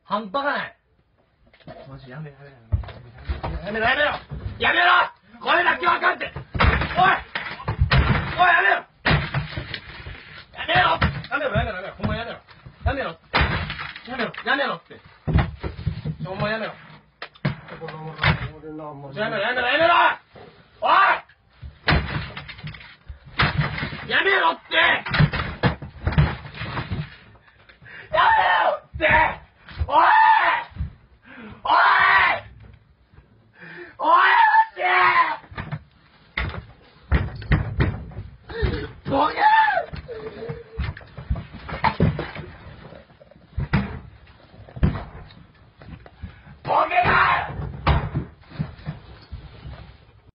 半端がない。マジやめろやめろやめろこれだけわかって。おいやめろほんまやめろやめろってほんまやめろやめろおいやめろっておい